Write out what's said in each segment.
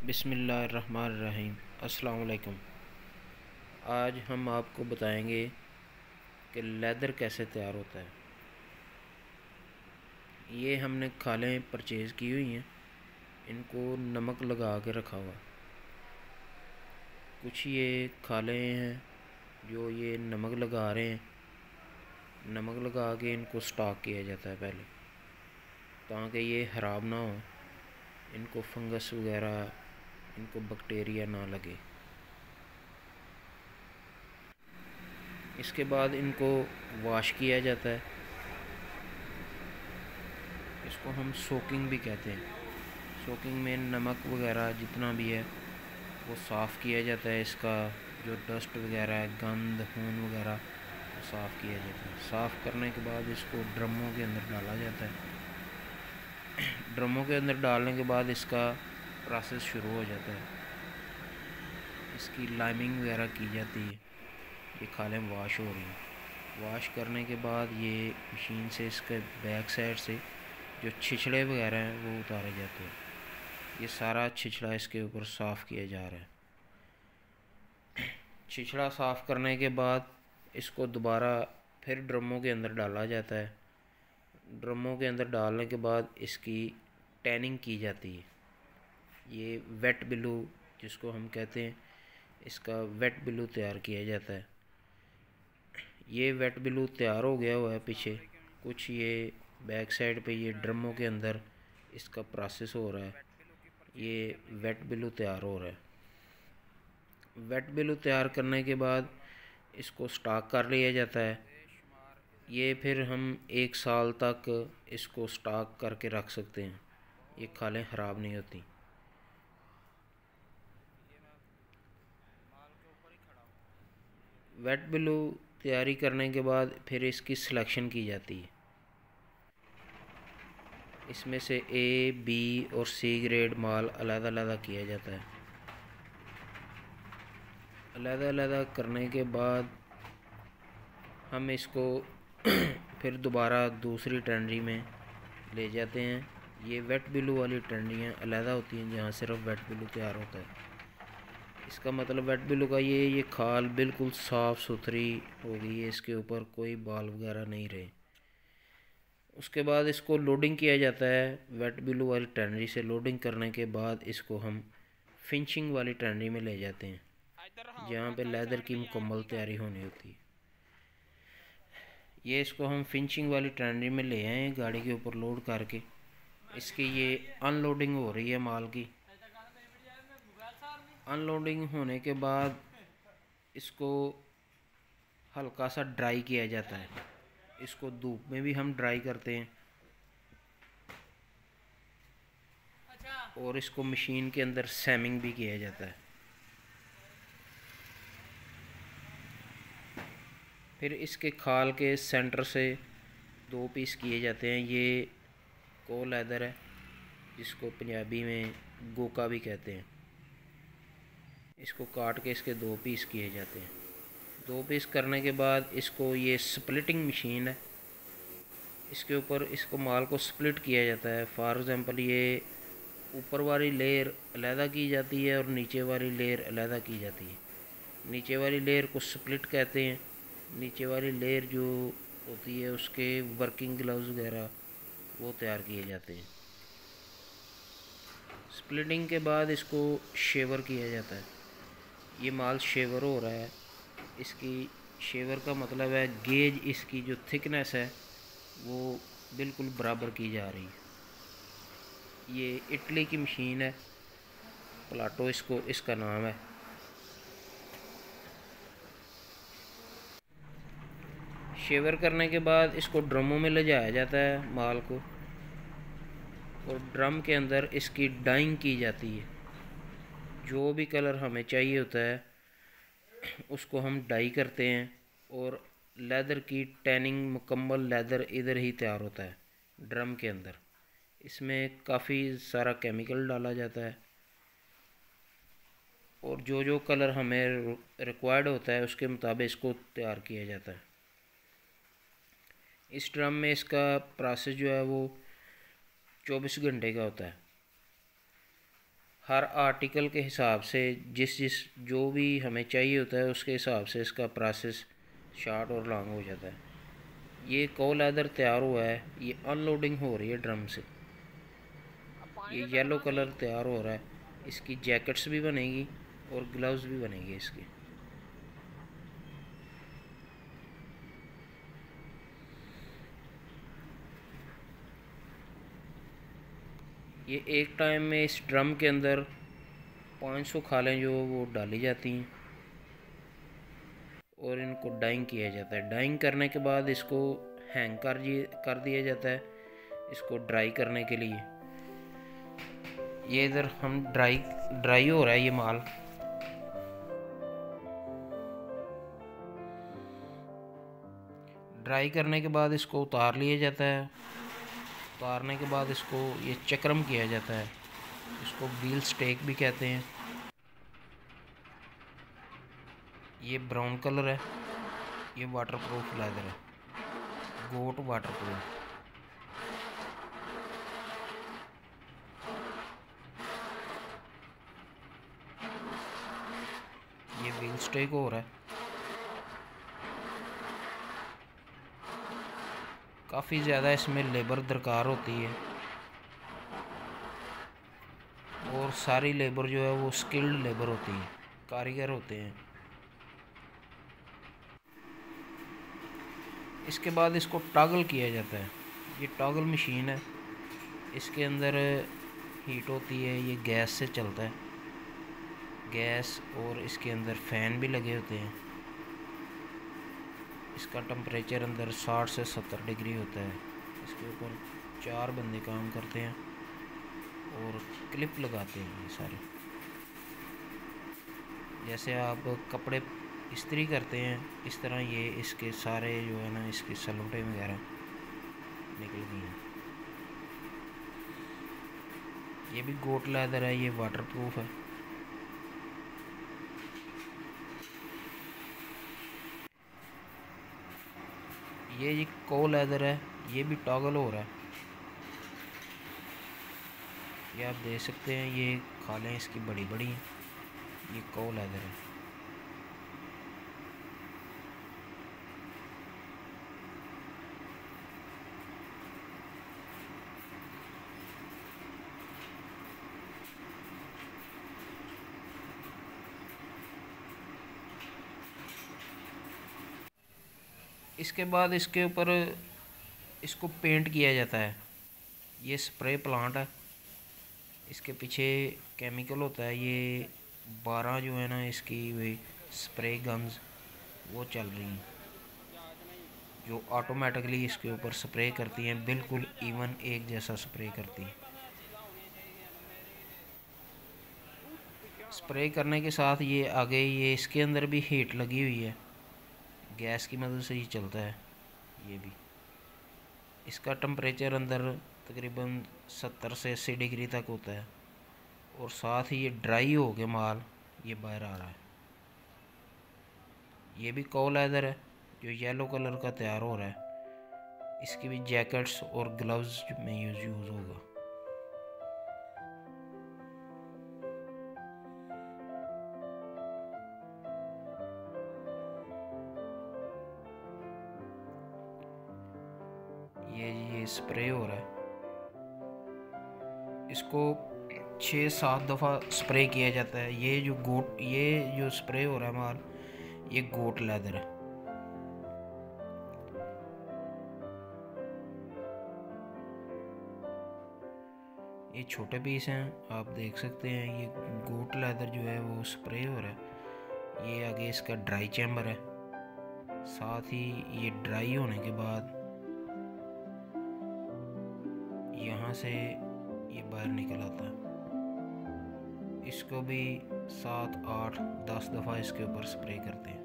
बिस्मिल्लाहिर्रहमानिर्रहीम। अस्सलाम वालेकुम। आज हम आपको बताएंगे कि लेदर कैसे तैयार होता है। ये हमने खालें परचेज़ की हुई हैं, इनको नमक लगा के रखा हुआ। कुछ ये खालें हैं जो ये नमक लगा रहे हैं। नमक लगा के इनको स्टॉक किया जाता है पहले, ताकि ये ख़राब ना हो, इनको फंगस वगैरह, इनको बैक्टीरिया ना लगे। इसके बाद इनको वॉश किया जाता है। इसको हम सोकिंग भी कहते हैं। सोकिंग में नमक वगैरह जितना भी है वो साफ़ किया जाता है। इसका जो डस्ट वगैरह है, गंद खून वगैरह, वो साफ़ किया जाता है। साफ़ करने के बाद इसको ड्रमों के अंदर डाला जाता है। ड्रमों के अंदर डालने के बाद इसका प्रोसेस शुरू हो जाता है। इसकी लाइमिंग वगैरह की जाती है। ये खालें वॉश हो रही हैं। वॉश करने के बाद ये मशीन से इसके बैक साइड से जो छिछड़े वगैरह हैं वो उतारे जाते हैं। ये सारा छिछड़ा इसके ऊपर साफ़ किया जा रहा है। छिछड़ा साफ़ करने के बाद इसको दोबारा फिर ड्रमों के अंदर डाला जाता है। ड्रमों के अंदर डालने के बाद इसकी टैनिंग की जाती है। ये वेट ब्लू जिसको हम कहते हैं, इसका वेट ब्लू तैयार किया जाता है। ये वेट ब्लू तैयार हो गया हुआ है पीछे कुछ। ये बैक साइड पे ये ड्रमों के अंदर इसका प्रोसेस हो रहा है। ये वेट ब्लू तैयार हो रहा है। वेट ब्लू तैयार करने के बाद इसको स्टॉक कर लिया जाता है। ये फिर हम 1 साल तक इसको स्टॉक करके रख सकते हैं। ये खालें ख़राब नहीं होती। वेट ब्लू तैयारी करने के बाद फिर इसकी सिलेक्शन की जाती है। इसमें से ए, बी और सी ग्रेड माल अलग-अलग किया जाता है। अलग-अलग करने के बाद हम इसको फिर दोबारा दूसरी टैंडरी में ले जाते हैं। ये वेट ब्लू वाली टैंडरियाँ अलग होती हैं जहाँ सिर्फ वेट ब्लू तैयार होता है। इसका मतलब वेट ब्लू का ये खाल बिल्कुल साफ़ सुथरी हो गई है, इसके ऊपर कोई बाल वगैरह नहीं रहे। उसके बाद इसको लोडिंग किया जाता है। वेट ब्लू वाली टैंडरी से लोडिंग करने के बाद इसको हम फिनिशिंग वाली टैंडरी में ले जाते हैं, जहाँ पे लेदर की मुकम्मल तैयारी होनी होती है। ये इसको हम फिनिशिंग वाली टैंडरी में ले आए हैं गाड़ी के ऊपर लोड करके। इसकी ये अनलोडिंग हो रही है माल की। अनलोडिंग होने के बाद इसको हल्का सा ड्राई किया जाता है। इसको धूप में भी हम ड्राई करते हैं और इसको मशीन के अंदर सैमिंग भी किया जाता है। फिर इसके खाल के सेंटर से 2 पीस किए जाते हैं। ये को लेदर है जिसको पंजाबी में गोका भी कहते हैं। इसको काट के इसके 2 पीस किए जाते हैं। 2 पीस करने के बाद इसको, ये स्प्लिटिंग मशीन है, इसके ऊपर इसको माल को स्प्लिट किया जाता है। फॉर एग्ज़ाम्पल ये ऊपर वाली लेयर अलहदा की जाती है और नीचे वाली लेयर अलहदा की जाती है। नीचे वाली लेयर को स्प्लिट कहते हैं। नीचे वाली लेयर जो होती है उसके वर्किंग ग्लव्स वगैरह वो तैयार किए जाते हैं। स्प्लिटिंग के बाद इसको शेवर किया जाता है। ये माल शेवर हो रहा है। इसकी शेवर का मतलब है गेज, इसकी जो थिकनेस है वो बिल्कुल बराबर की जा रही है। ये इटली की मशीन है, प्लाटो इसका नाम है। शेवर करने के बाद इसको ड्रमों में ले जाया जाता है माल को, और ड्रम के अंदर इसकी डाइंग की जाती है। जो भी कलर हमें चाहिए होता है उसको हम डाई करते हैं, और लेदर की टैनिंग, मुकम्मल लेदर इधर ही तैयार होता है ड्रम के अंदर। इसमें काफ़ी सारा केमिकल डाला जाता है, और जो जो कलर हमें रिक्वायर्ड होता है उसके मुताबिक इसको तैयार किया जाता है। इस ड्रम में इसका प्रोसेस जो है वो 24 घंटे का होता है। हर आर्टिकल के हिसाब से जिस जिस जो भी हमें चाहिए होता है उसके हिसाब से इसका प्रोसेस शॉर्ट और लॉन्ग हो जाता है। ये को लेदर तैयार हुआ है, ये अनलोडिंग हो रही है ड्रम से। ये येलो कलर तैयार हो रहा है, इसकी जैकेट्स भी बनेगी और ग्लव्स भी बनेंगे इसके। ये एक टाइम में इस ड्रम के अंदर 500 खालें जो वो डाली जाती हैं और इनको डाइंग किया जाता है। डाइंग करने के बाद इसको हैंग कर दिया जाता है इसको ड्राई करने के लिए। ये इधर हम ड्राई हो रहा है ये माल। ड्राई करने के बाद इसको उतार लिया जाता है। उतारने के बाद इसको ये चक्रम किया जाता है, इसको व्हील स्टेक भी कहते हैं। ये ब्राउन कलर है, ये वाटरप्रूफ लेदर है, गोट वाटरप्रूफ। ये व्हील स्टेक हो रहा है। काफ़ी ज़्यादा इसमें लेबर दरकार होती है और सारी लेबर जो है वो स्किल्ड लेबर होती है, कारीगर होते हैं। इसके बाद इसको टॉगल किया जाता है। ये टॉगल मशीन है, इसके अंदर हीट होती है, ये गैस से चलता है, गैस, और इसके अंदर फ़ैन भी लगे होते हैं। इसका टेम्परेचर अंदर 60 से 70 डिग्री होता है। इसके ऊपर 4 बंदे काम करते हैं और क्लिप लगाते हैं ये सारे। जैसे आप कपड़े इस्त्री करते हैं इस तरह ये इसके सारे जो है ना इसके सलोटे वगैरह निकल गई हैं। ये भी गोट लेदर है, ये वाटरप्रूफ है। ये को लेदर है, ये भी टॉगल हो रहा है। ये आप देख सकते हैं, ये खालें इसकी बड़ी बड़ी हैं। ये को लेदर है। इसके बाद इसके ऊपर इसको पेंट किया जाता है। ये स्प्रे प्लांट है, इसके पीछे केमिकल होता है। ये 12 जो है ना इसकी वे स्प्रे गन्स वो चल रही हैं जो ऑटोमेटिकली इसके ऊपर स्प्रे करती हैं, बिल्कुल इवन एक जैसा स्प्रे करती हैं। स्प्रे करने के साथ ये आगे ये इसके अंदर भी हीट लगी हुई है, गैस की मदद से ही चलता है। ये भी इसका टेम्परेचर अंदर तकरीबन 70 से 80 डिग्री तक होता है और साथ ही ये ड्राई हो के माल ये बाहर आ रहा है। ये भी को लेदर है जो येलो कलर का तैयार हो रहा है। इसकी भी जैकेट्स और ग्लव्स में यूज़ होगा। ये स्प्रे हो रहा है, इसको 6-7 दफ़ा स्प्रे किया जाता है। ये जो स्प्रे हो रहा है माल, ये गोट लेदर है। ये छोटे पीस हैं, आप देख सकते हैं। ये गोट लेदर जो है वो स्प्रे हो रहा है। ये आगे इसका ड्राई चैम्बर है, साथ ही ये ड्राई होने के बाद यहाँ से ये बाहर निकल आता है। इसको भी 7, 8, 10 दफ़ा इसके ऊपर स्प्रे करते हैं।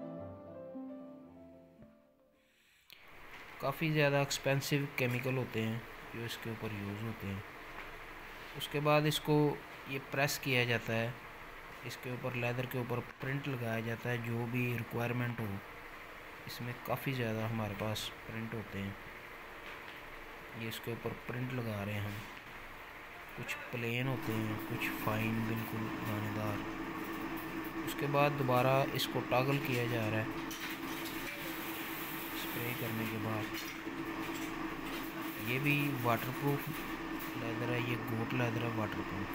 काफ़ी ज़्यादा एक्सपेंसिव केमिकल होते हैं जो इसके ऊपर यूज़ होते हैं। उसके बाद इसको ये प्रेस किया जाता है, इसके ऊपर लेदर के ऊपर प्रिंट लगाया जाता है जो भी रिक्वायरमेंट हो। इसमें काफ़ी ज़्यादा हमारे पास प्रिंट होते हैं। ये इसके ऊपर प्रिंट लगा रहे हैं हम। कुछ प्लेन होते हैं, कुछ फाइन बिल्कुल दानेदार। उसके बाद दोबारा इसको टॉगल किया जा रहा है स्प्रे करने के बाद। ये भी वाटरप्रूफ लेदर है, ये गोट लेदर है वाटरप्रूफ,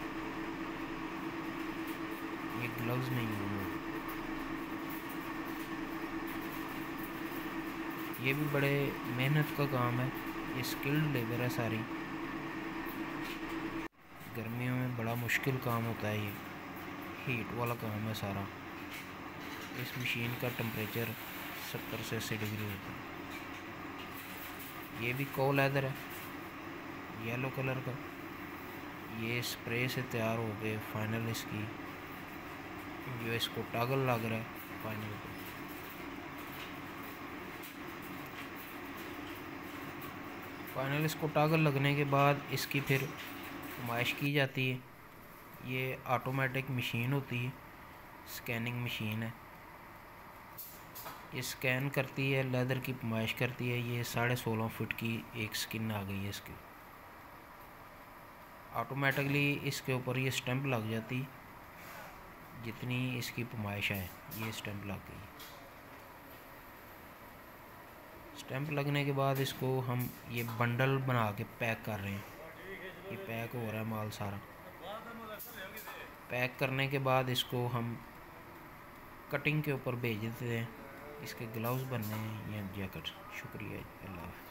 ये ग्लव्स नहीं होंगे। ये भी बड़े मेहनत का काम है, ये स्किल्ड लेबर है सारी। गर्मियों में बड़ा मुश्किल काम होता है, ये हीट वाला काम है सारा। इस मशीन का टेम्परेचर 70 से 80 डिग्री होता है। ये भी को लेदर है येलो कलर का। ये स्प्रे से तैयार हो गए फाइनल इसकी, जो इसको टॉगल लग रहा है फाइनल पे। फाइनल इसको टॉगल लगने के बाद इसकी फिर नुमाइश की जाती है। ये ऑटोमेटिक मशीन होती है, स्कैनिंग मशीन है। ये स्कैन करती है, लेदर की नुमाइश करती है। ये 16.5 फुट की एक स्किन आ गई है इसकी। ऑटोमेटिकली इसके ऊपर ये स्टैंप लग जाती, जितनी इसकी नुमाइश है ये स्टैंप लग गई। स्टैंप लगने के बाद इसको हम ये बंडल बना के पैक कर रहे हैं। ये पैक हो रहा है माल सारा। पैक करने के बाद इसको हम कटिंग के ऊपर भेज देते हैं। इसके ग्लव्स बनने हैं या जैकेट। शुक्रिया, अल्लाह।